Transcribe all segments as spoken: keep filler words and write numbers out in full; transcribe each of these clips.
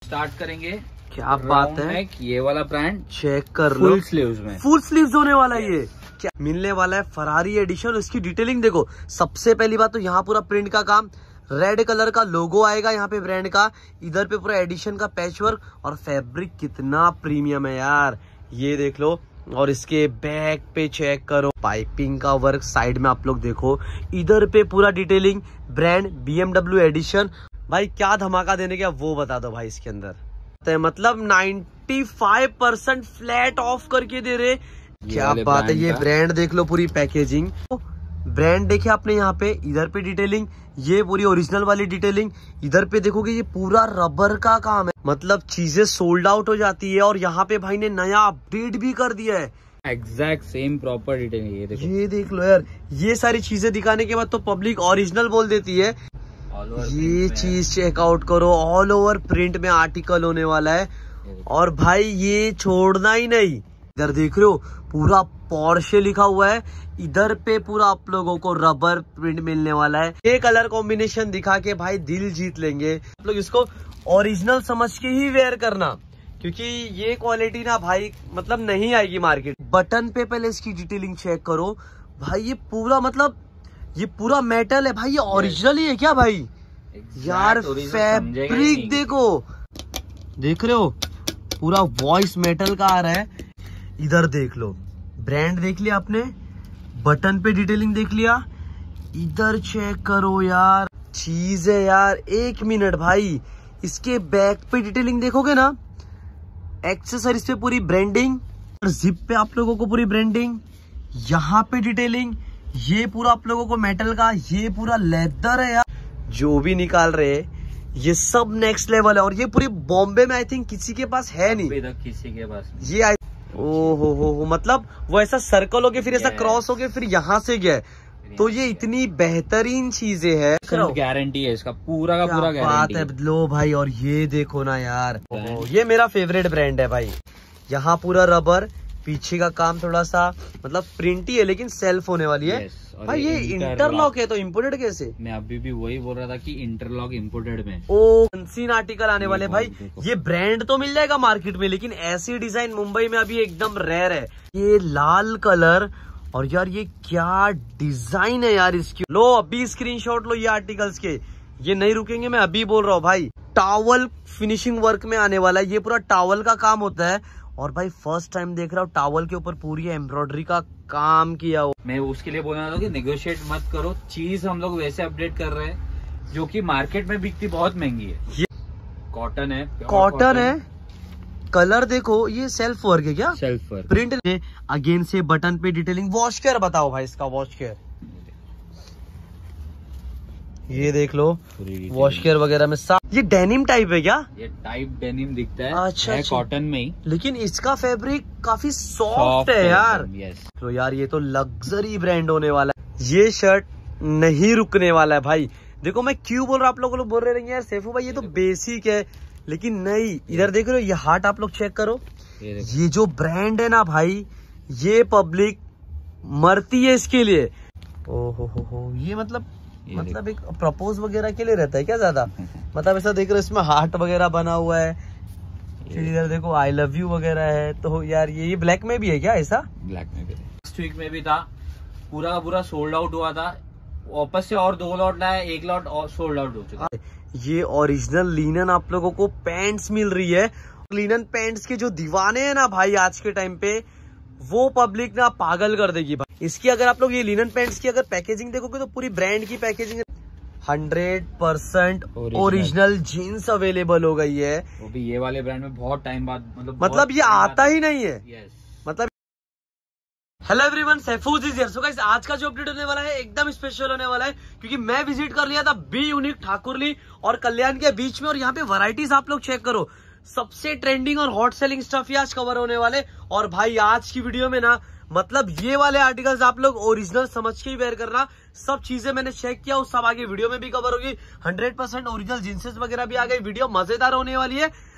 Start करेंगे। क्या बात है, ये वाला ब्रांड चेक कर लो, फुल स्लीव्स में, फुल स्लीव्स होने वाला है ये। क्या मिलने वाला है फरारी एडिशन। इसकी डिटेलिंग देखो। सबसे पहली बात तो यहाँ पूरा प्रिंट का काम, रेड कलर का लोगो आएगा यहाँ पे ब्रांड का, इधर पे पूरा एडिशन का पैच वर्क, और फैब्रिक कितना प्रीमियम है यार, ये देख लो। और इसके बैक पे चेक करो, पाइपिंग का वर्क साइड में आप लोग देखो, इधर पे पूरा detailing, brand B M W edition. भाई क्या धमाका देने का वो बता दो भाई इसके अंदर, मतलब पचानवे परसेंट फ्लैट ऑफ करके दे रहे। क्या बात है, ये ब्रांड देख लो, पूरी पैकेजिंग ब्रांड देखे आपने यहाँ पे, इधर पे डिटेलिंग, ये पूरी ओरिजिनल वाली डिटेलिंग, इधर पे देखोगे ये पूरा रबर का काम है, मतलब चीजें सोल्ड आउट हो जाती है। और यहाँ पे भाई ने नया अपडेट भी कर दिया है, एग्जैक्ट सेम प्रॉपर डिटेलिंग। ये देखो, ये देख लो यार, ये सारी चीजें दिखाने के बाद तो पब्लिक ओरिजिनल बोल देती है। ये चीज चेकआउट करो, ऑल ओवर प्रिंट में आर्टिकल होने वाला है। और भाई ये छोड़ना ही नहीं, इधर देख रहे हो पूरा पोर्शे लिखा हुआ है, इधर पे पूरा आप लोगों को रबर प्रिंट मिलने वाला है। ये कलर कॉम्बिनेशन दिखा के भाई दिल जीत लेंगे आप लोग। इसको ओरिजिनल समझ के ही वेयर करना, क्योंकि ये क्वालिटी ना भाई मतलब नहीं आएगी मार्केट। बटन पे पहले इसकी डिटेलिंग चेक करो भाई, ये पूरा मतलब ये पूरा मेटल है भाई, ये ओरिजिनल ही है क्या भाई यार। फैब्रिक देखो, देख रहे हो पूरा वॉइस मेटल का आ रहा है। इधर देख लो, ब्रांड देख लिया आपने, बटन पे डिटेलिंग देख लिया, इधर चेक करो यार, चीज है यार। एक मिनट भाई, इसके बैक पे डिटेलिंग देखोगे ना, एक्सेसरीज पे पूरी ब्रांडिंग, जिप पे आप लोगों को पूरी ब्रांडिंग, यहाँ पे डिटेलिंग, ये पूरा आप लोगों को मेटल का, ये पूरा लेदर है यार। जो भी निकाल रहे ये सब नेक्स्ट लेवल है। और ये पूरी बॉम्बे में आई थिंक किसी के पास है नहीं, किसी के पास ये आई ओ हो हो हो मतलब वो ऐसा सर्कल हो गया, फिर ऐसा क्रॉस हो गया, फिर यहाँ से गया, तो ये इतनी बेहतरीन चीजें है, गारंटी है इसका, पूरा का पूरा गारंटी बात है। लो भाई, और ये देखो ना यार, ये मेरा फेवरेट ब्रांड है भाई। यहाँ पूरा रबर, पीछे का काम थोड़ा सा मतलब प्रिंट ही है, लेकिन सेल्फ होने वाली है। भाई ये इंटरलॉक है तो इम्पोर्टेड कैसे? मैं अभी भी वही बोल रहा था कि इंटरलॉक इम्पोर्टेड में। ओ फैंसी आर्टिकल आने वाले भाई। ये ब्रांड तो मिल जाएगा मार्केट में, लेकिन ऐसी डिजाइन मुंबई में अभी एकदम रेयर है। ये लाल कलर, और यार ये क्या डिजाइन है यार इसकी। लो अभी स्क्रीनशॉट लो ये आर्टिकल्स के, ये नहीं रुकेंगे, मैं अभी बोल रहा हूँ भाई। टावल फिनिशिंग वर्क में आने वाला है, ये पूरा टावल का काम होता है। और भाई फर्स्ट टाइम देख रहा हूँ टावल के ऊपर पूरी एम्ब्रॉयडरी का काम किया हो। मैं उसके लिए बोल रहा था कि नेगोशिएट मत करो, चीज हम लोग वैसे अपडेट कर रहे हैं जो कि मार्केट में बिकती बहुत महंगी है। ये कॉटन है, कॉटन है, कलर देखो, ये सेल्फ वर्क है क्या? सेल्फ वर्क, प्रिंट अगेन से बटन पे डिटेलिंग। वॉश केयर बताओ भाई इसका, वॉश केयर ये देख लो, वॉश केयर वगैरह में साफ। ये डेनिम टाइप है क्या? ये टाइप डेनिम दिखता है, अच्छा, है कॉटन में ही, लेकिन इसका फैब्रिक काफी सॉफ्ट है यार। यस। तो यार ये तो लग्जरी ब्रांड होने वाला है। ये शर्ट नहीं रुकने वाला है भाई। देखो मैं क्यों बोल रहा हूँ, आप लोग बोल रहे हैं यार सैफू भाई ये तो बेसिक है, लेकिन नहीं। इधर देख रहे हो, ये हार्ट आप लोग चेक करो, ये जो ब्रांड है ना भाई, ये पब्लिक मरती है इसके लिए। ओ हो हो हो, ये मतलब मतलब एक प्रपोज वगैरह के लिए रहता है क्या ज्यादा? मतलब ऐसा देख रहे हो, इसमें हार्ट वगैरह बना हुआ है, फिर इधर देखो आई लव यू वगैरह है। तो यार ये ये ब्लैक में भी है क्या ऐसा? ब्लैक में भी, लास्ट वीक में भी था, पूरा का पूरा सोल्ड आउट हुआ था, वापस से और दो लॉट लाया, एक लॉट और सोल्ड आउट हो चुका है। ये ओरिजिनल लिनन आप लोगों को पैंट्स मिल रही है। लिनन पैंट्स के जो दीवाने हैं ना भाई आज के टाइम पे, वो पब्लिक ना पागल कर देगी भाई। इसकी अगर आप लोग ये लिनन पैंट्स की अगर पैकेजिंग देखोगे तो पूरी ब्रांड की packaging, hundred percent original jeans available हो गई है। वो भी ये वाले ब्रांड में बहुत टाइम बाद, मतलब मतलब ये आता ही नहीं है। यस। मतलब hello everyone, Saifooz is here. So guys आज का जो अपडेट होने वाला है एकदम स्पेशल होने वाला है, क्योंकि मैं विजिट कर लिया था बी यूनिक ठाकुरली और कल्याण के बीच में, और यहाँ पे वैरायटीज आप लोग चेक करो, सबसे ट्रेंडिंग और हॉट सेलिंग स्टफ ही आज कवर होने वाले। और भाई आज की वीडियो में ना मतलब ये वाले आर्टिकल्स आप लोग ओरिजिनल समझ के ही वेयर करना। सब चीजें मैंने चेक किया, उस सब आगे वीडियो में भी कवर होगी। हंड्रेड परसेंट ओरिजिनल जींसेस वगैरह भी आ गई। वीडियो मजेदार होने वाली है।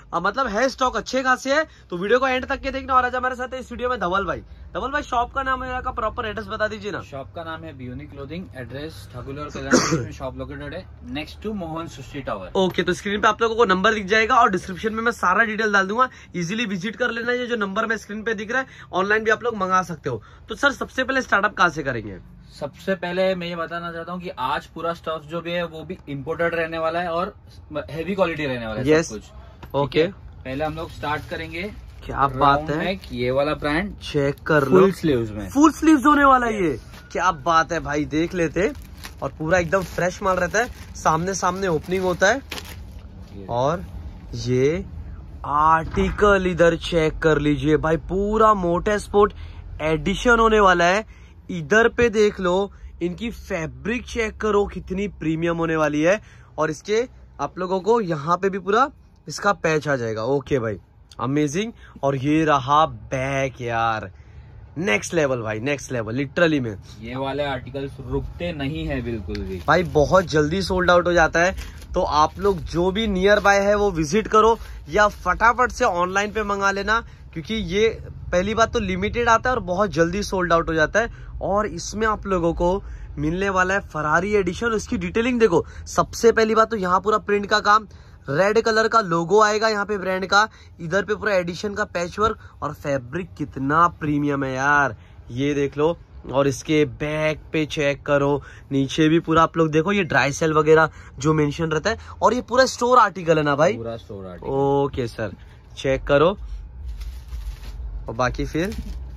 आ, मतलब है स्टॉक अच्छे खासे है, तो वीडियो को एंड तक के देखना। और आज हमारे साथ है इस वीडियो में धवल भाई। धवल भाई शॉप का नाम है, का प्रॉपर एड्रेस बता दीजिए ना। शॉप का नाम है बियोनी क्लोथिंग, एड्रेस ठाकुर और कल्याण में शॉप लोकेटेड है, next to Mohan Srishti tower. Okay, तो स्क्रीन पे आप लोगों को नंबर दिख जाएगा और डिस्क्रिप्शन में मैं सारा डिटेल डाल दूंगा, इजीली विजिट कर लेना। ये जो नंबर में स्क्रीन पे दिख रहा है, ऑनलाइन भी आप लोग मंगा सकते हो। तो सर सबसे पहले स्टार्टअप कहाँ से करेंगे? सबसे पहले मैं ये बताना चाहता हूँ कि आज पूरा स्टफ जो भी है वो भी इम्पोर्टेड रहने वाला है और हेवी क्वालिटी रहने वाला है। yes. सब कुछ ओके okay. पहले हम लोग स्टार्ट करेंगे। क्या बात है, ये वाला ब्रांड चेक कर लो, फुल स्लीव्स में, फुल स्लीव्स होने वाला है ये। क्या बात है भाई, देख लेते। और पूरा एकदम फ्रेश माल रहता है, सामने सामने ओपनिंग होता है। और ये आर्टिकल इधर चेक कर लीजिए भाई, पूरा मोटे स्पोर्ट एडिशन होने वाला है। इधर पे देख लो, इनकी फैब्रिक चेक करो कितनी प्रीमियम होने वाली है। और इसके आप लोगों को यहाँ पे भी पूरा इसका पैच आ जाएगा। ओके भाई, अमेजिंग। और ये रहा बैक यार, नेक्स्ट लेवल भाई, नेक्स्ट लेवल लिटरली में। ये वाले आर्टिकल्स रुकते नहीं है बिल्कुल भी भाई, बहुत जल्दी सोल्ड आउट हो जाता है। तो आप लोग जो भी नियर बाय है वो विजिट करो या फटाफट से ऑनलाइन पे मंगा लेना, क्योंकि ये पहली बात तो लिमिटेड आता है और बहुत जल्दी सोल्ड आउट हो जाता है। और इसमें आप लोगों को मिलने वाला है फरारी एडिशन। इसकी डिटेलिंग देखो, सबसे पहली बात तो यहाँ पूरा प्रिंट का काम, रेड कलर का लोगो आएगा यहाँ पे ब्रांड का, इधर पे पूरा एडिशन का पैच वर्क, और फैब्रिक कितना प्रीमियम है यार, ये देख लो। और इसके बैक पे चेक करो, नीचे भी पूरा आप लोग देखो, ये ड्राई सेल वगैरह जो मेंशन रहता है। और ये पूरा स्टोर आर्टिकल है ना भाई? पूरा store article. Okay sir, check करो। और बाकी फिर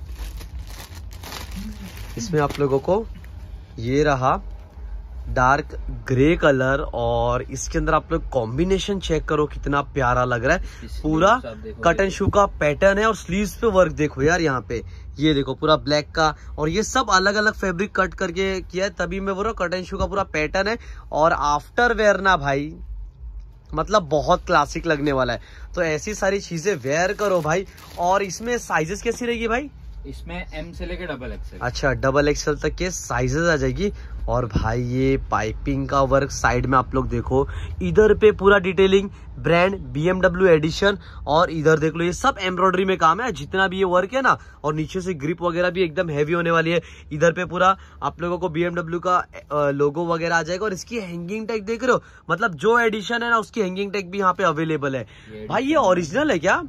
इसमें आप लोगों को ये रहा डार्क ग्रे कलर, और इसके अंदर आप लोग कॉम्बिनेशन चेक करो कितना प्यारा लग रहा है। पूरा कट एंड शू का पैटर्न है और स्लीव्स पे वर्क देखो यार, यहाँ पे ये देखो पूरा ब्लैक का, और ये सब अलग अलग फैब्रिक कट करके किया है, तभी मैं बोल रहा हूँ कट एंड शू का पूरा पैटर्न है। और आफ्टर वेयर ना भाई, मतलब बहुत क्लासिक लगने वाला है। तो ऐसी सारी चीजें वेयर करो भाई। और इसमें साइजेस कैसी रहेगी भाई? इसमें एम से लेके डबल एक्सएल। अच्छा, डबल एक्सएल तक के साइजेस आ जाएगी। और भाई ये पाइपिंग का वर्क साइड में आप लोग देखो, इधर पे पूरा डिटेलिंग ब्रांड बीएमडब्ल्यू एडिशन, और इधर देख लो ये सब एम्ब्रॉयडरी में काम है जितना भी ये वर्क है ना। और नीचे से ग्रिप वगैरह भी एकदम हैवी होने वाली है। इधर पे पूरा आप लोगों को बीएमडब्ल्यू का लोगो वगैरह आ जाएगा। और इसकी हैंगिंग टैग देख रहे हो, मतलब जो एडिशन है ना उसकी हैंगिंग टैग भी यहाँ पे अवेलेबल है। भाई ये ओरिजिनल है क्या?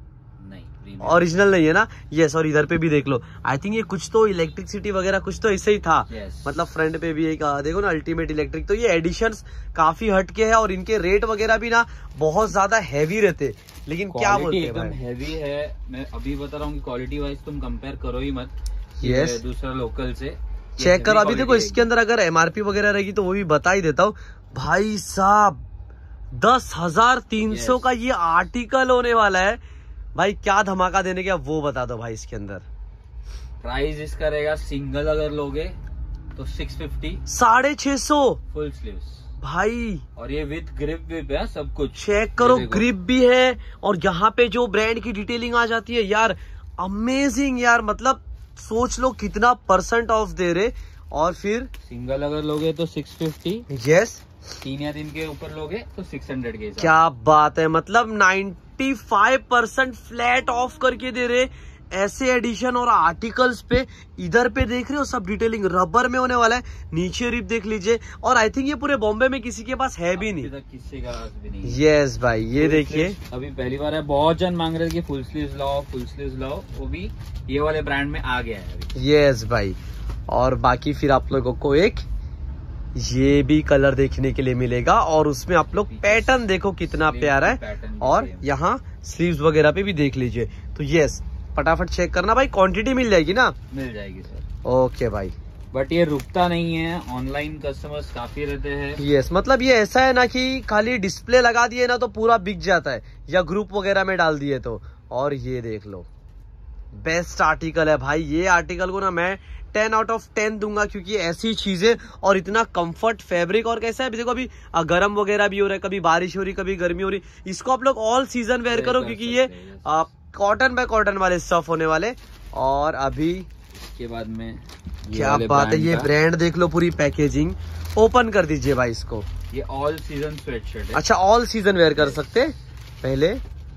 ओरिजिनल नहीं है ना? यस। और इधर पे भी देख लो, आई थिंक ये कुछ तो इलेक्ट्रिसिटी वगैरह कुछ तो ऐसे ही था। yes. मतलब फ्रंट पे भी एक देखो ना, अल्टीमेट इलेक्ट्रिक। तो ये एडिशंस काफी हटके है और इनके रेट वगैरह भी ना बहुत ज्यादा हैवी रहते, लेकिन क्या बोलते हैं एकदम हैवी है। मैं अभी बता रहा हूँ कि क्वालिटी वाइज तुम कंपेयर करो ही मत। Yes yes. दूसरा लोकल से चेक करो। अभी देखो इसके अंदर अगर एमआरपी वगैरह रहेगी तो वो भी बता ही देता हूँ भाई साहब। दस हजार तीन सौ का ये आर्टिकल होने वाला है भाई। क्या धमाका देने का वो बता दो भाई। इसके अंदर प्राइस इसका रहेगा, सिंगल अगर लोगे तो सिक्स फिफ्टी, साढ़े छह सौ फुल स्लीव्स भाई। और ये विद ग्रिप भी है, सब कुछ चेक करो, ग्रिप भी है। और यहाँ पे जो ब्रांड की डिटेलिंग आ जाती है यार, अमेजिंग यार। मतलब सोच लो कितना परसेंट ऑफ दे रहे। और फिर सिंगल अगर लोगे तो सिक्स फिफ्टी, यस। तीन या तीन के ऊपर लोगे तो सिक्स हंड्रेड के। क्या बात है, मतलब ninety five percent flat off करके दे रहे ऐसे एडिशन और आर्टिकल्स पे। इधर पे देख रहे हो सब डिटेलिंग रबर में होने वाला है। नीचे रिप देख लीजिए। और आई थिंक ये पूरे बॉम्बे में किसी के पास है भी नहीं, किसी का पास भी नहीं। यस भाई, ये देखिए अभी पहली बार है। बहुत जन मांग रहे थे कि फुल स्लीव्स लाओ, फुल स्लीव्स लाओ, वो भी ये वाले ब्रांड में आ गया है। यस भाई। और बाकी फिर आप लोगों को एक ये भी कलर देखने के लिए मिलेगा। और उसमें आप लोग पैटर्न देखो कितना प्यारा है। और यहाँ स्लीव्स वगैरह पे भी देख लीजिए। तो यस, फटाफट चेक करना भाई, क्वांटिटी मिल जाएगी ना? मिल जाएगी सर। ओके भाई। बट ये रुकता नहीं है, ऑनलाइन कस्टमर्स काफी रहते हैं। यस, मतलब ये ऐसा है ना कि खाली डिस्प्ले लगा दिए ना तो पूरा बिक जाता है, या ग्रुप वगैरह में डाल दिए तो। और ये देख लो, बेस्ट आर्टिकल है भाई। ये आर्टिकल को ना मैं टेन आउट ऑफ टेन दूंगा, क्योंकि ऐसी चीजें और इतना कंफर्ट फैब्रिक। और कैसा है, देखो अभी गर्म वगैरह भी हो रहा है, कभी बारिश हो रही, कभी गर्मी हो रही, इसको आप लोग ऑल सीजन वेयर करो, क्योंकि ये कॉटन बाय कॉटन वाले स्टफ होने वाले। और अभी इसके बाद में क्या बात है, ये ब्रांड देख लो, पूरी पैकेजिंग ओपन कर दीजिए भाई इसको। ये ऑल सीजन स्वेटशर्ट है। अच्छा, ऑल सीजन वेयर कर सकते। पहले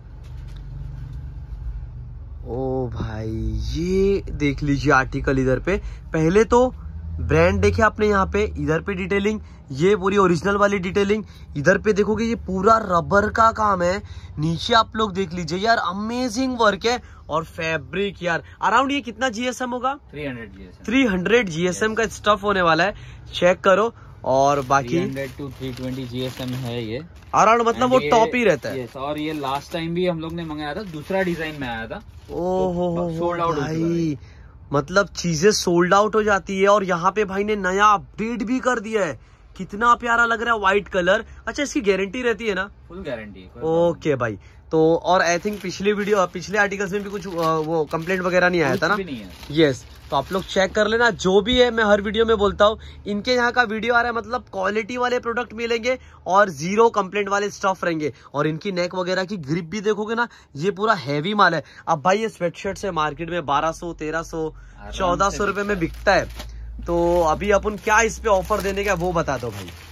ओ भाई ये देख लीजिए आर्टिकल इधर पे। पहले तो ब्रांड देखे आपने यहाँ पे, इधर पे डिटेलिंग, ये पूरी ओरिजिनल वाली डिटेलिंग। इधर पे देखोगे ये पूरा रबर का काम है। नीचे आप लोग देख लीजिए यार, अमेजिंग वर्क है। और फैब्रिक यार अराउंड ये कितना जीएसएम होगा? Three hundred GSM. Three hundred GSM का स्टफ होने वाला है, चेक करो। और बाकी three hundred to three twenty GSM है ये अराउंड, मतलब वो टॉप ही रहता है। yes, और ये लास्ट टाइम भी हम लोग ने मंगाया था, दूसरा डिजाइन में आया था। ओ हो हो सोल्ड आउट भाई, मतलब चीजें सोल्ड आउट हो जाती है। और यहाँ पे भाई ने नया अपडेट भी कर दिया है, कितना प्यारा लग रहा है व्हाइट कलर। अच्छा इसकी गारंटी रहती है ना? Full guarantee. ओके भाई। तो और आई थिंक पिछले वीडियो पिछले आर्टिकल्स में भी कुछ वो कंप्लेंट वगैरह नहीं आया था ना? यस, तो आप लोग चेक कर लेना। जो भी है मैं हर वीडियो में बोलता हूँ, इनके यहाँ का वीडियो आ रहा है मतलब क्वालिटी वाले प्रोडक्ट मिलेंगे और जीरो कंप्लेंट वाले स्टफ रहेंगे। और इनकी नेक वगैरह की ग्रिप भी देखोगे ना, ये पूरा हैवी माल है। अब भाई ये स्वेटशर्ट से मार्केट में बारह सौ तेरह सौ चौदह सौ रुपए में बिकता है, तो अभी अपन क्या इस पे ऑफर देने का वो बता दो भाई।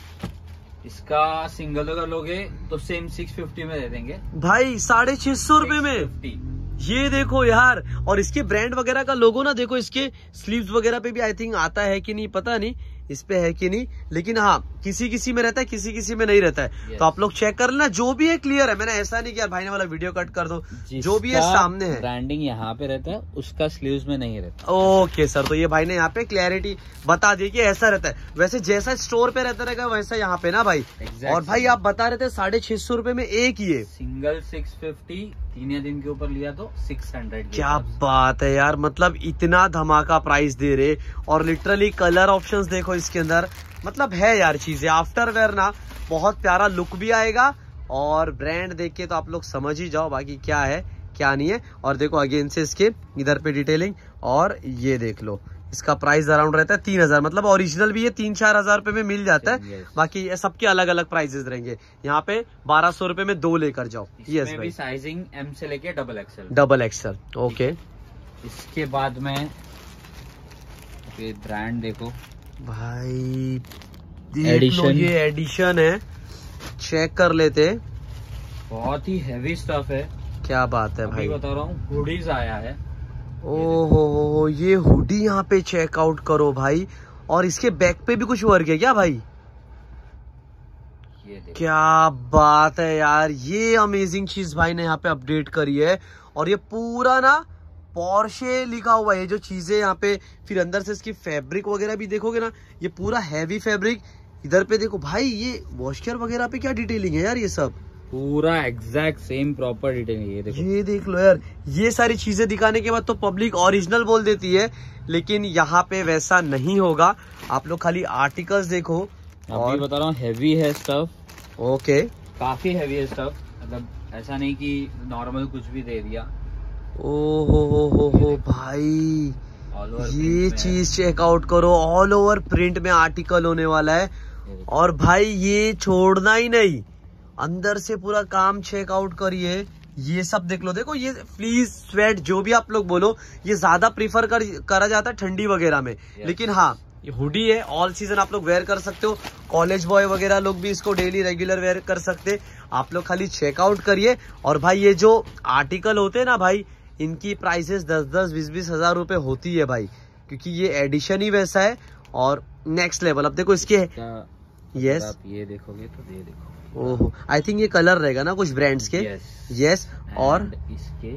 इसका सिंगल अगर लोगे तो सेम सिक्स फिफ्टी में दे देंगे भाई, साढ़े छह सौ रुपए में। ये देखो यार, और इसके ब्रांड वगैरह का लोगो ना देखो, इसके स्लीव्स वगैरह पे भी आई थिंक आता है कि नहीं पता नहीं, इस पे है कि नहीं, लेकिन हाँ किसी किसी में रहता है, किसी किसी में नहीं रहता है। yes. तो आप लोग चेक कर लेना, जो भी है क्लियर है। मैंने ऐसा नहीं किया भाई ने वाला वीडियो कट कर दो, जो भी है सामने है। ब्रांडिंग यहाँ पे रहता है, उसका स्लीव्स में नहीं रहता। ओके सर, तो ये भाई ने यहाँ पे क्लैरिटी बता दी कि ऐसा रहता है। वैसे जैसा स्टोर पे रहता रहेगा वैसा यहाँ पे ना भाई। exactly. और भाई आप बता रहे थे साढ़े छह सौ रुपए में एक ही है, सिंगल सिक्स फिफ्टी, तीन या दिन के ऊपर लिया तो सिक्स हंड्रेड। क्या बात है यार, मतलब इतना धमाका प्राइस दे रहे। और लिटरली कलर ऑप्शंस देखो इसके अंदर, मतलब है यार चीजें। आफ्टर वेयर ना बहुत प्यारा लुक भी आएगा, और ब्रांड देख के तो आप लोग समझ ही जाओ बाकी क्या है क्या नहीं है। और देखो अगेन से इसके इधर पे डिटेलिंग, और ये देख लो इसका प्राइस अराउंड रहता है तीन हजार, मतलब ओरिजिनल भी ये तीन चार हजार रुपए में मिल जाता है। बाकी ये सबके अलग अलग प्राइसेस रहेंगे। यहाँ पे बारह सौ रुपए में दो लेकर जाओ। यस भाई, साइजिंग एम से लेके double XL. Double XL okay. इसके बाद में ये ब्रांड देखो भाई, देख लो ये एडिशन है, चेक कर लेते। बहुत ही हैवी स्टफ है। क्या बात है भाई, बता रहा हूँ। हुडीज आया है। ओहो हो, ये हुडी यहाँ पे चेकआउट करो भाई। और इसके बैक पे भी कुछ वर्क है क्या भाई? ये क्या बात है यार, ये अमेजिंग चीज भाई ने यहाँ पे अपडेट करी है। और ये पूरा ना पोर्शे लिखा हुआ है, ये जो चीजें यहाँ पे। फिर अंदर से इसकी फैब्रिक वगैरह भी देखोगे ना, ये पूरा हैवी फैब्रिक। इधर पे देखो भाई, ये वॉशर वगैरह पे क्या डिटेलिंग है यार, ये सब पूरा एग्जैक्ट सेम प्रॉपर डिटेलिंग। ये देखो, ये देख लो यार। ये सारी चीजें दिखाने के बाद तो पब्लिक ओरिजिनल बोल देती है, लेकिन यहाँ पे वैसा नहीं होगा। आप लोग खाली आर्टिकल्स देखो। और बता रहा हूँ हैवी है स्टफ। ओके, काफी हैवी है स्टफ, मतलब ऐसा नहीं कि नॉर्मल कुछ भी दे दिया। ओ हो हो हो हो भाई, ये चीज चेकआउट करो। ऑल ओवर प्रिंट में आर्टिकल होने वाला है। और भाई ये छोड़ना ही नहीं, अंदर से पूरा काम चेकआउट करिए। ये सब देख लो, देखो ये फ्लीज स्वेट जो भी आप लोग बोलो, ये ज्यादा प्रीफर कर, करा जाता है ठंडी वगैरह में। yes. लेकिन हाँ ये हुडी है, ऑल सीजन आप लोग वेयर कर सकते हो। कॉलेज बॉय वगैरह लोग भी इसको डेली रेगुलर वेयर कर सकते। आप लोग खाली चेकआउट करिए। और भाई ये जो आर्टिकल होते हैं ना भाई, इनकी प्राइसेस दस दस बीस बीस हजार रुपए होती है भाई, क्योंकि ये एडिशन ही वैसा है और नेक्स्ट लेवल। अब देखो इसके यस, आप ये देखोगे तो ये देखो, ओहो, आई थिंक ये कलर रहेगा ना कुछ ब्रांड्स के। Yes yes. yes. और इसके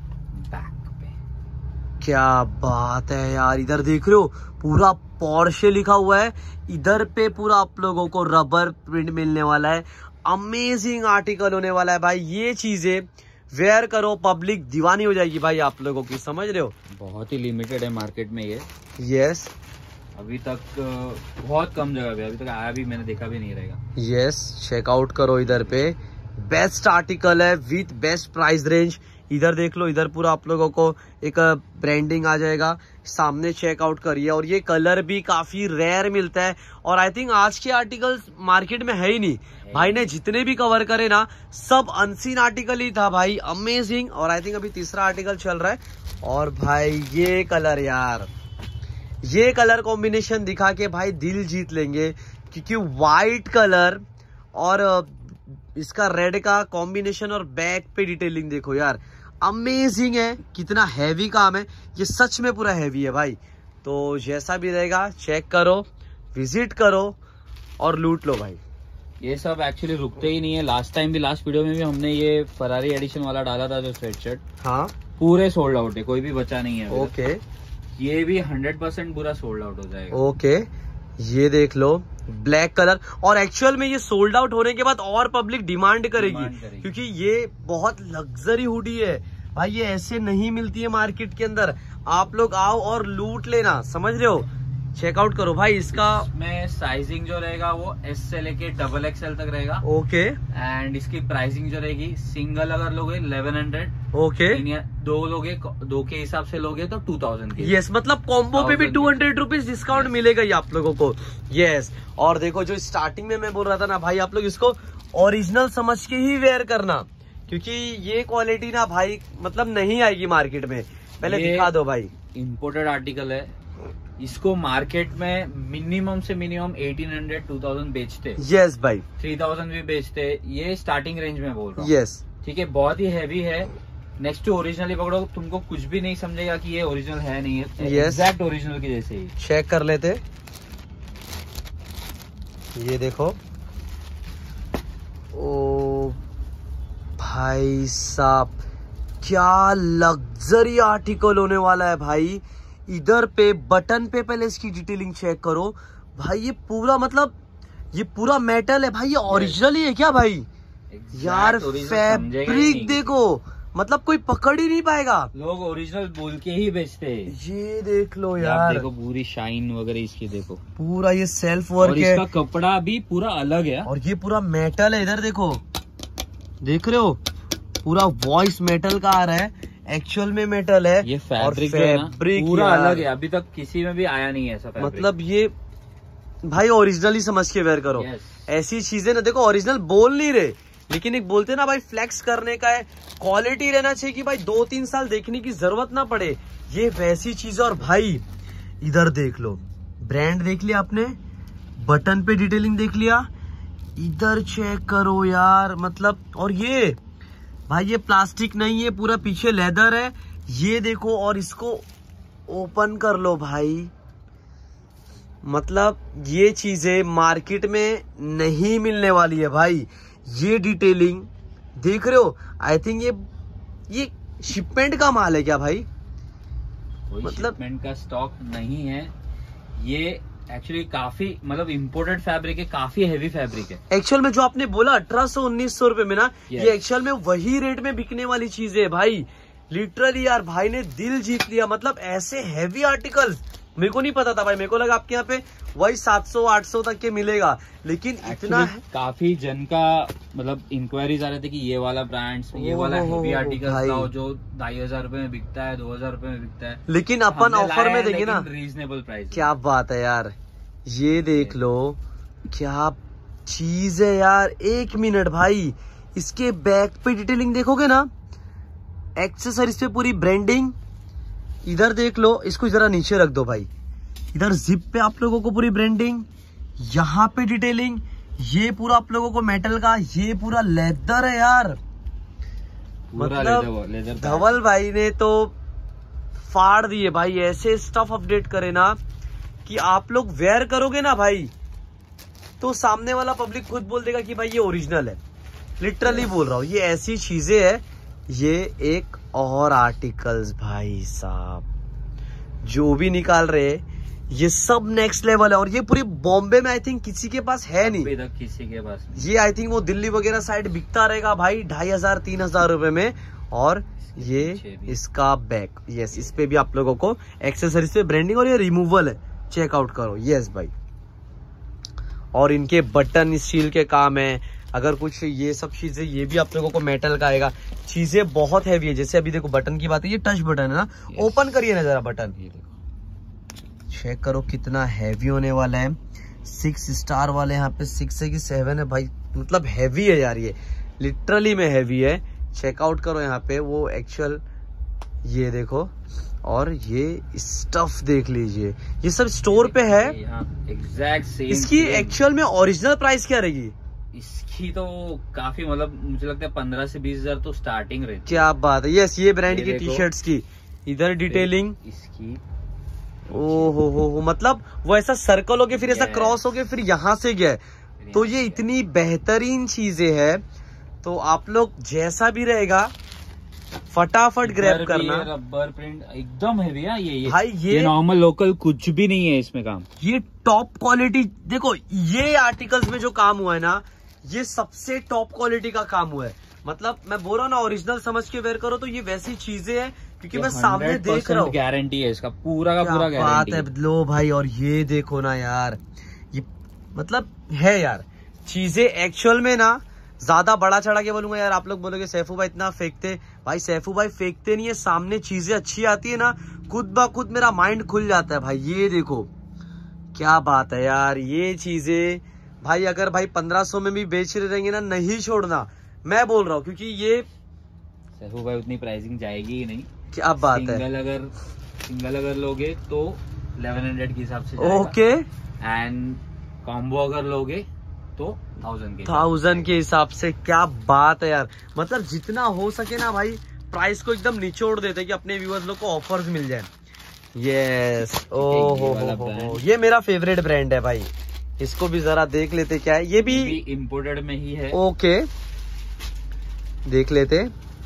बैक पे क्या बात है यार, इधर देख रहे हो पूरा पोर्शे लिखा हुआ है। इधर पे पूरा आप लोगों को रबर प्रिंट मिलने वाला है। अमेजिंग आर्टिकल होने वाला है भाई। ये चीजें वेयर करो, पब्लिक दीवानी हो जाएगी भाई आप लोगों की, समझ रहे हो। बहुत ही लिमिटेड है मार्केट में ये। Yes yes. अभी तक बहुत कम जगह पे, अभी तक आया भी मैंने देखा भी नहीं रहेगा। यस, चेकआउट करो इधर पे। बेस्ट आर्टिकल है विथ बेस्ट प्राइस रेंज। इधर देख लो, इधर पूरा आप लोगों को एक ब्रांडिंग आ जाएगा। सामने चेकआउट करिए। और ये कलर भी काफी रेयर मिलता है। और आई थिंक आज के आर्टिकल्स मार्केट में है ही नहीं। भाई ने जितने भी कवर करे ना, सब अनसीन आर्टिकल ही था भाई। अमेजिंग। और आई थिंक अभी तीसरा आर्टिकल चल रहा है। और भाई ये कलर यार, ये कलर कॉम्बिनेशन दिखा के भाई दिल जीत लेंगे, क्योंकि व्हाइट कलर और इसका रेड का कॉम्बिनेशन और बैक पे डिटेलिंग देखो यार, अमेजिंग है, कितना हैवी काम है ये, सच में पूरा हैवी है भाई। तो जैसा भी रहेगा चेक करो, विजिट करो और लूट लो भाई। ये सब एक्चुअली रुकते ही नहीं है। लास्ट टाइम भी, लास्ट वीडियो में भी हमने ये फरारी एडिशन वाला डाला था जो स्वेटशर्ट, हाँ पूरे सोल्ड आउट है, कोई भी बचा नहीं है। ओके, ये भी हंड्रेड परसेंट पूरा सोल्ड आउट हो जाएगा। ओके, ये देख लो ब्लैक कलर, और एक्चुअल में ये सोल्ड आउट होने के बाद और पब्लिक डिमांड करेगी, डिमांड करेगी। क्योंकि ये बहुत लग्जरी हुडी है भाई, ये ऐसे नहीं मिलती है मार्केट के अंदर। आप लोग आओ और लूट लेना, समझ रहे हो, चेकआउट करो भाई। इसका में साइजिंग जो रहेगा वो एस से लेके डबल एक्सएल तक रहेगा। ओके, एंड इसकी प्राइसिंग जो रहेगी, सिंगल अगर लोगे इलेवन हंड्रेड, ओके, दो लोगे, दो के हिसाब से लोगे तो टू थाउजेंड की। यस, मतलब कॉम्बो पे भी two hundred rupees discount yes. मिलेगा ये आप लोगों को। यस, और देखो जो स्टार्टिंग में मैं बोल रहा था ना भाई, आप लोग इसको ओरिजिनल समझ के ही वेयर करना, क्योंकि ये क्वालिटी ना भाई मतलब नहीं आएगी मार्केट में। पहले दिखा दो भाई, इम्पोर्टेड आर्टिकल है, इसको मार्केट में मिनिमम से minimum eighteen hundred two thousand बेचते। यस yes, भाई थ्री थाउजेंड भी बेचते। ये स्टार्टिंग रेंज में बोल रहा हूँ। यस, ठीक है, बहुत ही हैवी है। नेक्स्ट टू ओरिजिनल ही पकड़ो, तुमको कुछ भी नहीं समझेगा कि ये ओरिजिनल है नहीं है। yes. एग्जैक्ट ओरिजिनल की जैसे ही। चेक कर लेते, ये देखो, ओ भाई साहब क्या लग्जरी आर्टिकल होने वाला है भाई। इधर पे बटन पे पहले इसकी डिटेलिंग चेक करो भाई, ये पूरा मतलब ये पूरा मेटल है भाई, ये ओरिजिनल ही है क्या भाई? exact यार फैब्रिक देखो, मतलब कोई पकड़ ही नहीं पाएगा। लोग ओरिजिनल बोल के ही बेचते हैं। ये देख लो यार, देखो पूरी शाइन वगैरह इसकी, देखो पूरा ये सेल्फ वर्क है, इसका कपड़ा भी पूरा अलग है, और ये पूरा मेटल है। इधर देखो, देख रहे हो पूरा वॉइस मेटल का आ रहा है, एक्चुअल में मेटल है। ये फैब्रिक और फैब्रिक पूरा अलग है, अभी तक किसी में भी आया नहीं है ऐसा फैब्रिक। मतलब ये भाई ओरिजिनल ही समझ के वेयर करो। yes. ऐसी चीजें ना देखो, ओरिजिनल बोल नहीं रहे, लेकिन एक बोलते ना भाई फ्लेक्स करने का है, क्वालिटी रहना चाहिए कि भाई दो तीन साल देखने की जरूरत ना पड़े, ये वैसी चीज। और भाई इधर देख लो, ब्रांड देख लिया आपने, बटन पे डिटेलिंग देख लिया, इधर चेक करो यार, मतलब और ये भाई ये प्लास्टिक नहीं है, पूरा पीछे लेदर है, ये देखो, और इसको ओपन कर लो भाई, मतलब ये चीजें मार्केट में नहीं मिलने वाली है भाई। ये डिटेलिंग देख रहे हो, आई थिंक ये ये शिपमेंट का माल है क्या भाई? कोई मतलब शिपमेंट का स्टॉक नहीं है, ये एक्चुअली काफी मतलब इम्पोर्टेड फैब्रिक है, काफी हैवी फैब्रिक है। एक्चुअल में जो आपने बोला अठारह सौ उन्नीस सौ रुपए में ना, yes. ये एक्चुअल में वही रेट में बिकने वाली चीजें है भाई। लिटरली यार भाई ने दिल जीत लिया, मतलब ऐसे हैवी आर्टिकल मेरे को नहीं पता था भाई, मेरे को लगा आपके यहाँ पे वही सात सौ आठ सौ तक के मिलेगा, लेकिन इतना काफी जन का मतलब इंक्वायरीज आ रहे थे कि ये वाला ब्रांड्स, ये वाला हैवी आर्टिकल था जो ढाई हजार रूपये में बिकता है, दो हजार रूपये में बिकता है, लेकिन अपन ऑफर में देंगे ना, रीजनेबल प्राइस। क्या बात है यार, ये देख लो क्या चीज है यार। एक मिनट भाई, इसके बैक पे डिटेलिंग देखोगे ना, एक्सेसरीज पे पूरी ब्रांडिंग, इधर देख लो, इसको जरा नीचे रख दो भाई, इधर जिप पे आप लोगों को पूरी ब्रांडिंग, यहाँ पे डिटेलिंग, ये पूरा आप लोगों को मेटल का, ये पूरा लेदर है यार, मतलब धवल भाई ने तो फाड़ दिए भाई। ऐसे स्टफ अपडेट करे ना कि आप लोग वेयर करोगे ना भाई, तो सामने वाला पब्लिक खुद बोल देगा कि भाई ये ओरिजिनल है, लिटरली बोल रहा हूँ, ये ऐसी चीजें है। ये एक और आर्टिकल्स भाई साहब जो भी निकाल रहे, ये सब नेक्स्ट लेवल है, और ये पूरी बॉम्बे में आई थिंक किसी के पास है नहीं, तक किसी के पास नहीं। ये आई थिंक वो दिल्ली वगैरह साइड बिकता रहेगा भाई ढाई हजार तीन हजार रुपए में। और ये इसका बैक, यस, इस पे भी आप लोगों को एक्सेसरीज पे ब्रांडिंग, और ये रिमूवल है, चेकआउट करो। यस भाई, और इनके बटन स्टील के काम है, अगर कुछ ये सब चीजें, ये भी आप लोगों को मेटल का आएगा। चीजें बहुत हैवी है, जैसे अभी देखो बटन की बात है, ये टच बटन है ना, ओपन करिए ना जरा बटन, ये देखो, चेक करो कितना हैवी होने वाला है। सिक्स स्टार वाले यहाँ पे सिक्स है कि सेवन है भाई, मतलब हैवी है यार, ये लिटरली में हैवी है। चेकआउट करो यहाँ पे वो एक्चुअल, ये देखो, और ये स्टफ देख लीजिए, ये सब स्टोर पे है एग्जैक्ट सेम। इसकी एक्चुअल में ओरिजिनल प्राइस क्या रहेगी? इसकी तो काफी मतलब मुझे लगता है पंद्रह से बीस हजार तो स्टार्टिंग रहती है। क्या बात है। यस, ये ब्रांड की टी शर्ट्स की इधर डिटेलिंग इसकी, ओ हो हो हो मतलब वो ऐसा सर्कल हो के फिर ऐसा क्रॉस हो के फिर यहाँ से गया है। तो ये इतनी बेहतरीन चीजें है, तो आप लोग जैसा भी रहेगा फटाफट ग्रैब करना। रबर प्रिंट एकदम हैवी है ये ये भाई, ये नॉर्मल लोकल कुछ भी नहीं है इसमें काम। ये टॉप क्वालिटी, देखो ये आर्टिकल्स में जो काम हुआ है ना, ये सबसे टॉप क्वालिटी का काम हुआ है। मतलब मैं बोल रहा हूँ ना, ओरिजिनल समझ के वेयर करो तो ये वैसी चीजें हैं, क्योंकि मैं सामने देख रहा हूँ। गारंटी है इसका, पूरा का पूरा क्या बात है। लो भाई, और ये देखो ना यार, ये मतलब है यार चीजें एक्चुअल में ना, ज्यादा बड़ा चढ़ा के बोलूंगा यार, आप लोग बोलोगे सैफू भाई इतना फेंकते, भाई सैफू भाई फेंकते नहीं है, सामने चीजें अच्छी आती है ना, खुद ब खुद मेरा माइंड खुल जाता है भाई। ये देखो क्या बात है यार, ये चीजें भाई अगर भाई पंद्रह सौ में भी बेच रहे रहेंगे ना, नहीं छोड़ना, मैं बोल रहा हूँ, क्योंकि ये सैफू भाई उतनी प्राइसिंग जाएगी ही नहीं। क्या बात सिंगल है। अगर सिंगल अगर लोगे तो इलेवन हंड्रेड के हिसाब से ओके, एंड कॉम्बो अगर लोगे तो थाउजेंड के थाउजेंड के हिसाब से। क्या बात है यार, मतलब जितना हो सके ना भाई प्राइस को एकदम निचोड़ देते कि अपने व्यूअर्स लोग को ऑफर्स मिल जाए। यस, ओ हो हो, ये मेरा फेवरेट ब्रांड है भाई, इसको भी जरा देख लेते क्या है। ये भी इम्पोर्टेड में ही है। ओके, देख लेते।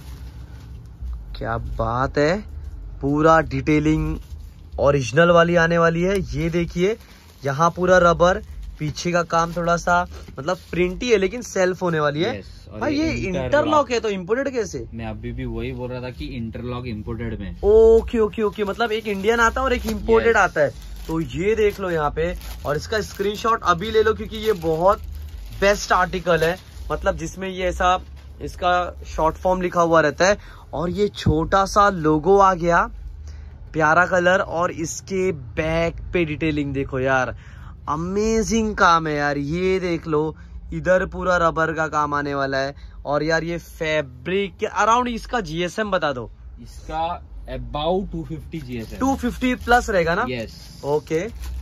क्या बात है, पूरा डिटेलिंग ओरिजिनल वाली आने वाली है। ये देखिए, यहाँ पूरा रबर, पीछे का काम थोड़ा सा मतलब प्रिंट ही है, लेकिन सेल्फ होने वाली है। yes, भाई ये इंटरलॉक है तो इम्पोर्टेड कैसे? मैं अभी भी वही बोल रहा था कि इंटरलॉक इम्पोर्टेड में। ओके ओके ओके, मतलब एक इंडियन आता है और एक इम्पोर्टेड yes. आता है। तो ये देख लो यहाँ पे, और इसका स्क्रीनशॉट अभी ले लो, क्योंकि ये बहुत बेस्ट आर्टिकल है। मतलब जिसमें ये ऐसा इसका शॉर्ट फॉर्म लिखा हुआ रहता है, और ये छोटा सा लोगो आ गया, प्यारा कलर, और इसके बैक पे डिटेलिंग देखो यार, अमेजिंग काम है यार। ये देख लो, इधर पूरा रबर का काम आने वाला है, और यार ये फैब्रिक के अराउंड इसका जीएसएम बता दो। इसका about two fifty GSM, two fifty plus रहेगा ना? यस। ओके,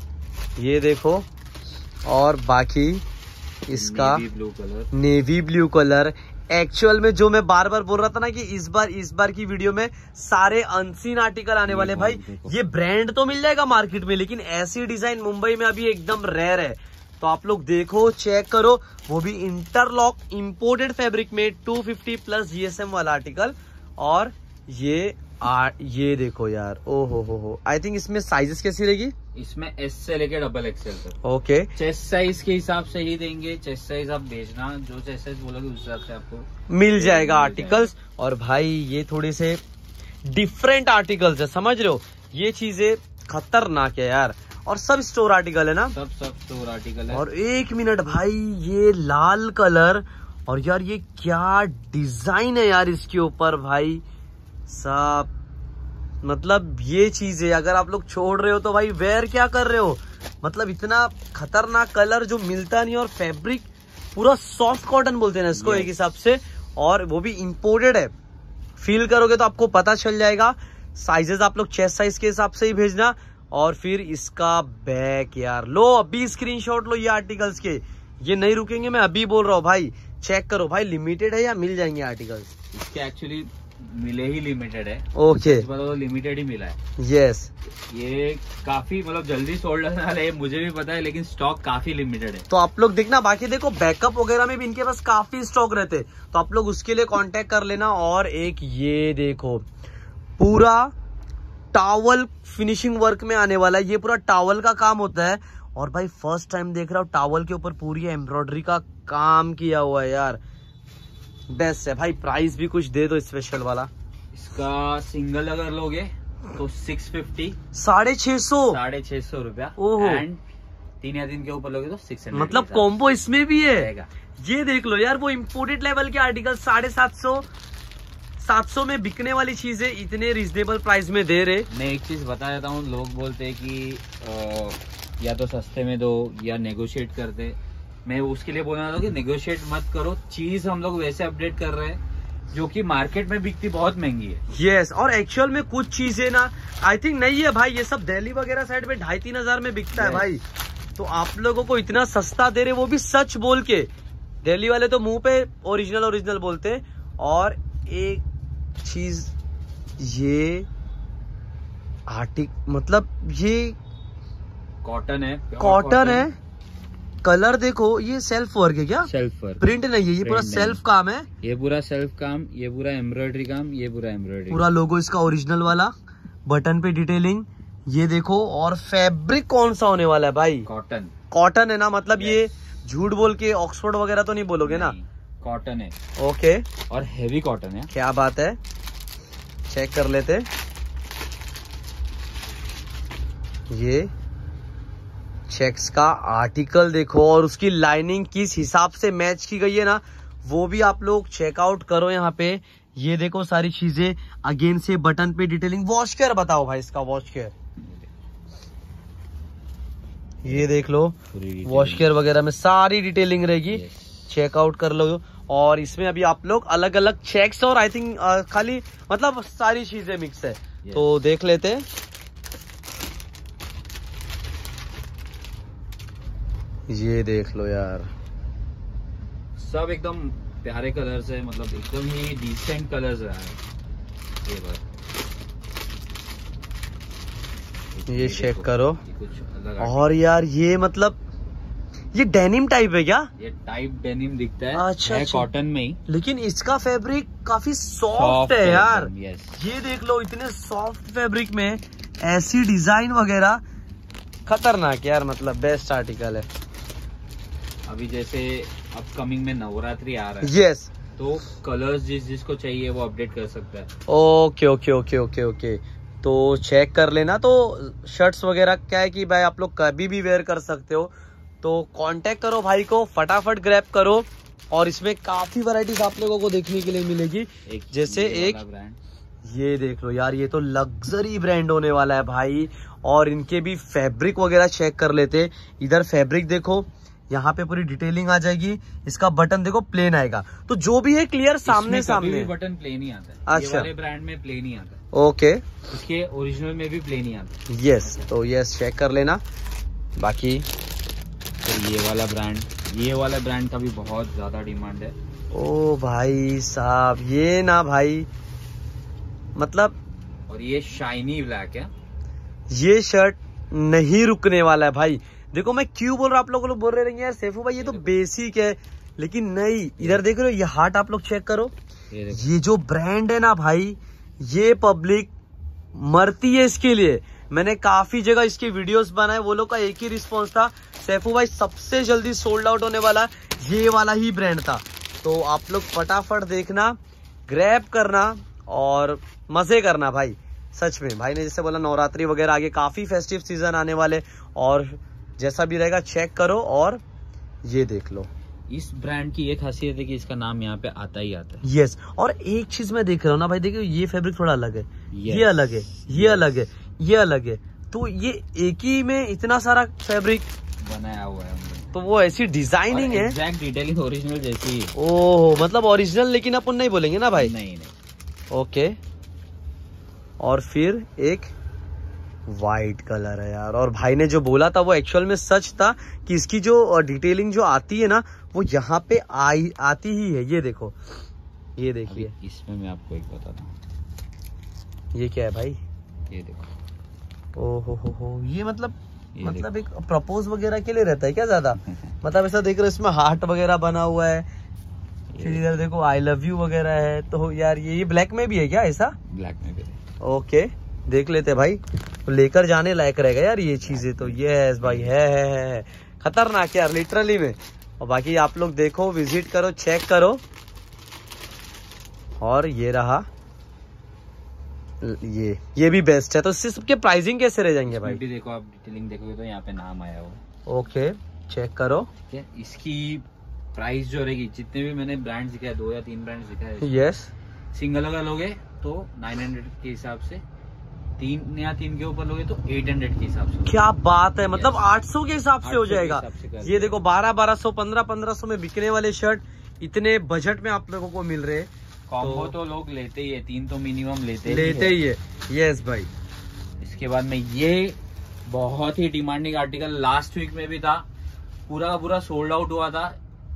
ये देखो, और बाकी इसका navy blue colour, navy blue colour. Actual में जो मैं बार बार बोल रहा था ना कि इस बार इस बार की वीडियो में सारे अनसीन आर्टिकल आने वाले भाई। ये ब्रांड तो मिल जाएगा मार्केट में, लेकिन ऐसी डिजाइन मुंबई में अभी एकदम रेयर है। तो आप लोग देखो, चेक करो, वो भी इंटरलॉक इम्पोर्टेड फैब्रिक में टू फिफ्टी प्लस जीएसएम वाला आर्टिकल। और ये आ, ये देखो यार, ओ हो हो हो, आई थिंक इसमें साइजेस कैसी रहेगी? इसमें एस से लेके डबल एक्सएल तक। ओके, चेस्ट साइज के हिसाब से ही देंगे। चेस्ट साइज आप भेजना, जो चेस्ट साइज बोलोगे उस हिसाब से आपको मिल जाएगा आर्टिकल्स। और भाई ये थोड़े से डिफरेंट आर्टिकल्स है, समझ रहे हो? ये चीजें खतरनाक है यार, और सब स्टोर आर्टिकल है ना? सब सब स्टोर आर्टिकल है। और एक मिनट भाई, ये लाल कलर, और यार ये क्या डिजाइन है यार इसके ऊपर भाई सब। मतलब ये चीजें अगर आप लोग छोड़ रहे हो तो भाई वेयर क्या कर रहे हो? मतलब इतना खतरनाक कलर जो मिलता नहीं, और फैब्रिक पूरा सॉफ्ट कॉटन बोलते हैं ना इसको, yes. एक हिसाब से, और वो भी इम्पोर्टेड है। फील करोगे तो आपको पता चल जाएगा। साइजेस आप लोग चेस्ट साइज के हिसाब से ही भेजना। और फिर इसका बैक यार, लो अभी स्क्रीनशॉट लो ये आर्टिकल्स के, ये नहीं रुकेंगे, मैं अभी बोल रहा हूँ भाई। चेक करो भाई, लिमिटेड है या मिल जाएंगे आर्टिकल्स? इसके एक्चुअली मिले ही लिमिटेड है। ओके, तो लिमिटेड ही मिला है। यस, ये काफी मतलब जल्दी सोल्ड होने वाला है, मुझे भी पता है, लेकिन स्टॉक काफी लिमिटेड है। तो आप लोग देखना। बाकी देखो बैकअप वगैरह में भी इनके पास काफी स्टॉक रहते, तो आप लोग उसके लिए कांटेक्ट कर लेना। और एक ये देखो, पूरा टॉवल फिनिशिंग वर्क में आने वाला है। ये पूरा टॉवल का काम होता है, और भाई फर्स्ट टाइम देख रहा हूँ टॉवल के ऊपर पूरी एम्ब्रॉयडरी का काम किया हुआ है यार, बेस्ट है भाई। प्राइस भी कुछ दे दो स्पेशल वाला। इसका सिंगल अगर लोगे तो सिक्स फिफ्टी, साढ़े छह सौ साढ़े छह सौ रुपया। एंड तीन या तीन के ऊपर लोगे तो सिक्स हंड्रेड। मतलब कॉम्बो इसमें भी है। ये देख लो यार, वो इम्पोर्टेड लेवल के आर्टिकल साढ़े सात सौ सात सौ में बिकने वाली चीजें इतने रिजनेबल प्राइस में दे रहे। मैं एक चीज बता देता हूँ, लोग बोलते हैं कि आ, या तो सस्ते में दो या नेगोशिएट कर दे। मैं उसके लिए बोलना था कि नेगोशिएट मत करो। चीज हम लोग वैसे अपडेट कर रहे हैं जो कि मार्केट में बिकती बहुत महंगी है। यस yes, और एक्चुअल में कुछ चीजें ना आई थिंक नहीं है भाई, ये सब दिल्ली वगैरह साइड में ढाई तीन हजार में बिकता yes. है भाई। तो आप लोगों को इतना सस्ता दे रहे, वो भी सच बोल के। दिल्ली वाले तो मुंह पे ओरिजिनल ओरिजिनल बोलते हैं। और एक चीज ये आर्टिक मतलब ये कॉटन है, कॉटन है। कलर देखो, ये सेल्फ वर्क है क्या? सेल्फ वर्क, प्रिंट नहीं है, ये पूरा सेल्फ काम है। ये पूरा सेल्फ काम, ये पूरा एम्ब्रॉयडरी काम, ये पूरा एम्ब्रॉयडरी, पूरा लोगो इसका ओरिजिनल वाला, बटन पे डिटेलिंग, ये देखो। और फैब्रिक कौन सा होने वाला है भाई? कॉटन। कॉटन है ना, मतलब ये झूठ बोल के ऑक्सफोर्ड वगैरह तो नहीं बोलोगे ना? कॉटन है। ओके, और हेवी कॉटन है। क्या बात है, चेक कर लेते। ये चेक्स का आर्टिकल देखो, और उसकी लाइनिंग किस हिसाब से मैच की गई है ना, वो भी आप लोग चेकआउट करो यहाँ पे। ये देखो सारी चीजें, अगेन से बटन पे डिटेलिंग। वॉश केयर बताओ भाई इसका, वॉश केयर ये देख लो, वॉश केयर वगैरह में सारी डिटेलिंग रहेगी, चेकआउट कर लो। और इसमें अभी आप लोग अलग अलग चेक्स और आई थिंक खाली मतलब सारी चीजें मिक्स है, तो देख लेते हैं। ये देख लो यार, सब एकदम प्यारे कलर्स है, मतलब एकदम ही डिसेंट कलर्स है ये बार। ये चेक करो। ये कुछ अलग। और यार ये मतलब ये डेनिम टाइप है क्या? ये टाइप डेनिम दिखता है। अच्छा, है अच्छा। कॉटन में ही, लेकिन इसका फैब्रिक काफी सॉफ्ट है यार। यस। ये देख लो, इतने सॉफ्ट फैब्रिक में ऐसी डिजाइन वगैरह, खतरनाक यार, मतलब बेस्ट आर्टिकल है। अभी जैसे अपकमिंग में नवरात्रि आ रहा है, यस, तो कलर्स जिस जिसको चाहिए वो अपडेट कर सकता है। Okay okay okay okay okay, तो चेक कर लेना। तो शर्ट्स वगैरह क्या है कि भाई आप लोग कभी भी वेयर कर सकते हो, तो कांटेक्ट करो भाई को, फटाफट ग्रैब करो। और इसमें काफी वैरायटीज आप लोगों को देखने के लिए मिलेगी। एक जैसे एक ब्रांड, ये देख लो यार, ये तो लग्जरी ब्रांड होने वाला है भाई। और इनके भी फैब्रिक वगैरह चेक कर लेते। इधर फैब्रिक देखो, यहाँ पे पूरी डिटेलिंग आ जाएगी। इसका बटन देखो प्लेन आएगा, तो जो भी है क्लियर सामने सामने। बटन प्लेन ही आता है। अच्छा, ये वाले ब्रांड में प्लेन ही आता है। ओके, इसके ओरिजिनल में भी प्लेन ही आता है। यस, तो यस चेक कर लेना। बाकी फिर ये वाला ब्रांड, ये वाला ब्रांड का भी बहुत ज्यादा डिमांड है। ओ भाई साहब, ये ना भाई मतलब, और ये शाइनी ब्लैक है। ये शर्ट नहीं रुकने वाला है भाई। देखो मैं क्यों बोल रहा हूँ, आप लोग बोल रहे हैं यार सैफू भाई ये तो बेसिक है, लेकिन नहीं। इधर देख रहे हो, ये हार्ट आप लोग चेक करो। ये, ये जो ब्रांड है ना भाई, ये पब्लिक मरती है इसके लिए। मैंने काफी जगह इसके वीडियोस बनाए, वो लोग का एक ही रिस्पॉन्स था, सैफू भाई सबसे जल्दी सोल्ड आउट होने वाला ये वाला ही ब्रांड था। तो आप लोग फटाफट देखना, ग्रैब करना और मजे करना भाई। सच में भाई ने जैसे बोला, नवरात्रि वगैरह आगे काफी फेस्टिव सीजन आने वाले, और जैसा भी रहेगा चेक करो। और ये देख लो, इस ब्रांड की ये खासियत है कि इसका नाम यहाँ पे आता ही आता है। यस, और एक चीज मैं देख रहा हूँ ना भाई, देखियो ये फैब्रिक थोड़ा अलग है, yes. ये अलग है, ये yes. अलग है, ये अलग है। तो ये एक ही में इतना सारा फैब्रिक बनाया हुआ है, तो वो ऐसी डिजाइनिंग है, एग्जैक्ट डिटेलिंग ओरिजिनल जैसी। ओह, मतलब ओरिजिनल, लेकिन अपन नहीं बोलेंगे ना भाई। नहीं नहीं, ओके। और फिर एक वाइट कलर है यार, और भाई ने जो बोला था वो एक्चुअल में सच था कि इसकी जो डिटेलिंग जो आती है ना, वो यहाँ पे आई आती ही है। ये देखो, ये देखिए, इसमें मैं आपको एक बताता हूँ। ये क्या है भाई? ये देखो, ओ हो हो हो, ये मतलब ये मतलब एक प्रपोज वगैरह के लिए रहता है क्या ज्यादा? मतलब ऐसा देख रहे हो, इसमें हार्ट वगैरह बना हुआ है, फिर इधर देखो आई लव यू वगैरह है। तो यार ये ये ब्लैक में भी है क्या ऐसा? ब्लैक में भी है। ओके, देख लेते भाई, तो लेकर जाने लायक रहेगा यार ये चीजें तो। यस भाई, है है है, है। खतरनाक यार लिटरली में। और बाकी आप लोग देखो, विजिट करो, चेक करो। और ये रहा, ये ये भी बेस्ट है। तो इससे सबके प्राइसिंग कैसे रह जाएंगे भाई? देखो आप डिटेलिंग देखोगे तो यहाँ पे नाम आया हुआ। ओके, चेक करो। ठीक है, इसकी प्राइस जो रहेगी, जितने भी मैंने ब्रांड दिखाए, दो या तीन ब्रांड दिखाए, यस, सिंगल अगर लोगे तो नाइन हंड्रेड के हिसाब से, तीन या तीन के ऊपर लोगे तो एट हंड्रेड के हिसाब से। क्या बात है, मतलब आठ सौ के हिसाब से हो जाएगा। से ये देखो, बारह बारह सौ पंद्रह पंद्रह सौ में बिकने वाले शर्ट इतने बजट में आप लोगों को मिल रहे हैं। कॉम्बो तो, तो लोग लेते ही है, तीन तो मिनिमम लेते लेते ही है। यस भाई। इसके बाद में ये बहुत ही डिमांडिंग आर्टिकल लास्ट वीक में भी था, पूरा पूरा सोल्ड आउट हुआ था।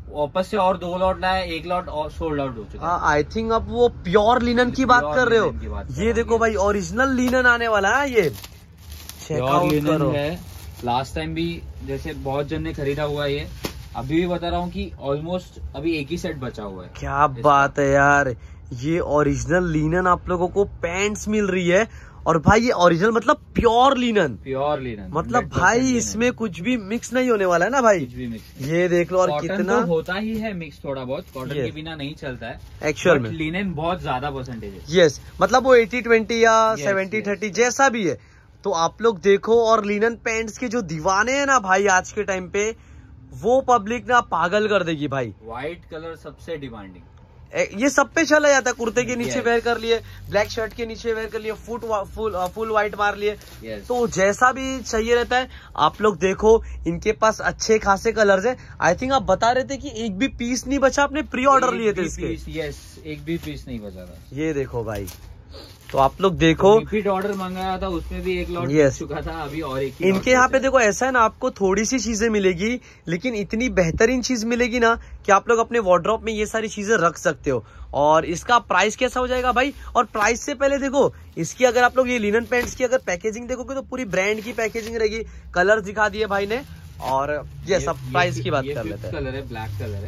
वापस से और दो लॉट लाया, एक लॉट और सोल्ड आउट हो चुका है। आई थिंक अब वो प्योर लिनन की बात कर रहे हो। ये देखो भाई ओरिजिनल लिनन आने वाला है, ये प्योर लिनन है। लास्ट टाइम भी जैसे बहुत जन ने खरीदा हुआ है, ये अभी भी बता रहा हूँ कि ऑलमोस्ट अभी एक ही सेट बचा हुआ है। क्या बात है यार, ये ओरिजिनल लिनन आप लोगों को पैंट्स मिल रही है। और भाई ये ओरिजिनल मतलब प्योर लिनन, प्योर लिनन मतलब भाई इसमें कुछ भी मिक्स नहीं होने वाला है ना भाई, कुछ भी मिक्स। ये देख लो। और कितना तो होता ही है मिक्स, थोड़ा बहुत कॉटन के बिना नहीं चलता है एक्चुअल में। लिनन बहुत ज्यादा परसेंटेज है। यस, मतलब वो एटी ट्वेंटी या सेवेंटी थर्टी जैसा भी है। तो आप लोग देखो, और लिनन पैंट्स के जो दीवाने हैं ना भाई आज के टाइम पे, वो पब्लिक ना पागल कर देगी भाई। व्हाइट कलर सबसे डिमांडिंग, ये सब पे चला जाता है। कुर्ते के नीचे yes. वेयर कर लिए, ब्लैक शर्ट के नीचे वेयर कर लिए, फुट फुल फुल व्हाइट मार लिए, yes. तो जैसा भी चाहिए रहता है। आप लोग देखो इनके पास अच्छे खासे कलर्स हैं। आई थिंक आप बता रहे थे कि एक भी पीस नहीं बचा, आपने प्री ऑर्डर लिए थे इसके। यस, एक भी पीस नहीं बचा था। ये देखो भाई, तो आप लोग देखो, रिपीट ऑर्डर मंगाया था, उसमें भी एक लॉट yes. चुका था, अभी और एक ही इनके यहाँ पे देखो ऐसा है ना, आपको थोड़ी सी चीजें मिलेगी लेकिन इतनी बेहतरीन चीज मिलेगी ना कि आप लोग अपने वार्डरोब में ये सारी चीजें रख सकते हो। और इसका प्राइस कैसा हो जाएगा भाई, और प्राइस से पहले देखो इसकी, अगर आप लोग ये लिनन पैंट्स की अगर पैकेजिंग देखोगे तो पूरी ब्रांड की पैकेजिंग रहेगी। कलर दिखा दिए भाई ने, और ये सब प्राइस की बात कर लेते हैं। कलर है, ब्लैक कलर है।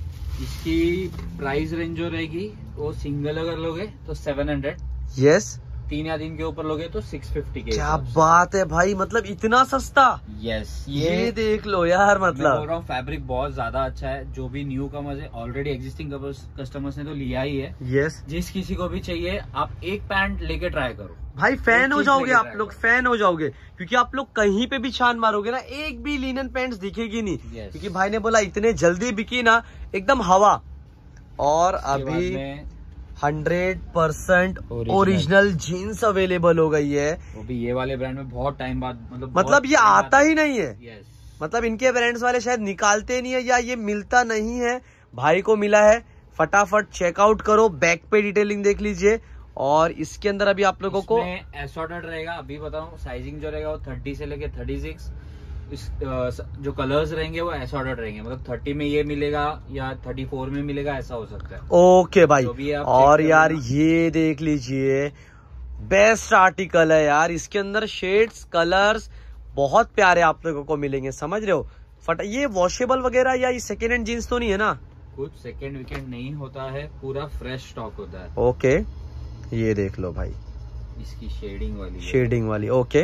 इसकी प्राइस रेंज जो रहेगी वो सिंगल अगर लोगे तो सेवन हंड्रेड, यस, तीन या तीन के ऊपर लोगे तो सिक्स फिफ्टी के। क्या बात है भाई, मतलब इतना सस्ता। यस, ये, ये देख लो यार, मतलब बोल रहा हूँ फैब्रिक बहुत ज्यादा अच्छा है। जो भी न्यू कमर्स है, ऑलरेडी एग्जिस्टिंग कस्टमर्स ने तो लिया ही है। यस, जिस किसी को भी चाहिए आप एक पैंट लेके ट्राई करो भाई, फैन हो जाओगे आप लोग, फैन हो जाओगे। क्योंकि आप लोग कहीं पे भी छान मारोगे ना, एक भी लिनन पैंट्स दिखेगी नहीं। yes. क्योंकि भाई ने बोला इतने जल्दी बिकी ना, एकदम हवा। और अभी hundred percent original jeans available हो गई है, वो भी ये वाले ब्रांड में बहुत टाइम बाद। मतलब मतलब ये आता ही नहीं है। yes. मतलब इनके ब्रांड्स वाले शायद निकालते नहीं है या ये मिलता नहीं है, भाई को मिला है। फटाफट चेकआउट करो, बैक पे डिटेलिंग देख लीजिए। और इसके अंदर अभी आप लोगों को असॉर्टेड रहेगा, अभी बताऊं साइजिंग जो रहेगा वो थर्टी से लेके थर्टी सिक्स। इस जो कलर्स रहेंगे वो असॉर्टेड रहेंगे, मतलब थर्टी में ये मिलेगा या थर्टी फोर में मिलेगा, ऐसा हो सकता है। ओके भाई, और यार लेना। ये देख लीजिए, बेस्ट आर्टिकल है यार। इसके अंदर शेड्स, कलर्स बहुत प्यारे आप लोगों को मिलेंगे, समझ रहे हो। फट ये वॉशेबल वगैरह या ये सेकेंड हैंड जीन्स तो नहीं है ना? कुछ सेकेंड वीकेंड नहीं होता है, पूरा फ्रेश स्टॉक होता है। ओके, ये देख लो भाई, इसकी शेडिंग वाली शेडिंग वाली। ओके,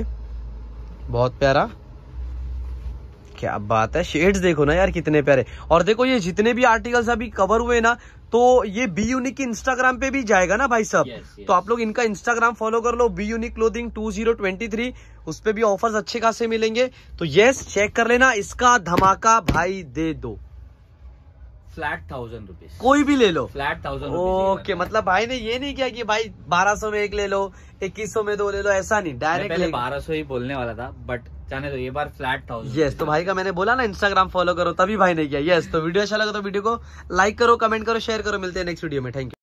बहुत प्यारा, क्या बात है। शेड्स देखो ना यार कितने प्यारे। और देखो ये जितने भी आर्टिकल्स अभी कवर हुए ना, तो ये बी यूनिक की इंस्टाग्राम पे भी जाएगा ना भाई सब। yes, yes. तो आप लोग इनका इंस्टाग्राम फॉलो कर लो, B unique clothing two zero two three. उस पे भी ऑफर्स अच्छे खासे मिलेंगे, तो यस चेक कर लेना। इसका धमाका भाई दे दो, फ्लैट थाउजेंड रुपीज, कोई भी ले लो, फ्लैट थाउजेंड। ओके, मतलब भाई ने ये नहीं किया कि भाई बारह सौ में एक ले लो, इक्कीस सौ में दो ले लो, ऐसा नहीं, डायरेक्ट पहले बारह सौ ही बोलने वाला था, बट जाने दो, ये बार फ्लैट थाउजेंड। यस, तो भाई का मैंने बोला ना इंस्टाग्राम फॉलो करो, तभी भाई ने किया। यस, तो वीडियो अच्छा लगा तो वीडियो को लाइक करो, कमेंट करो, शेयर करो। मिलते हैं नेक्स्ट वीडियो में, थैंक यू।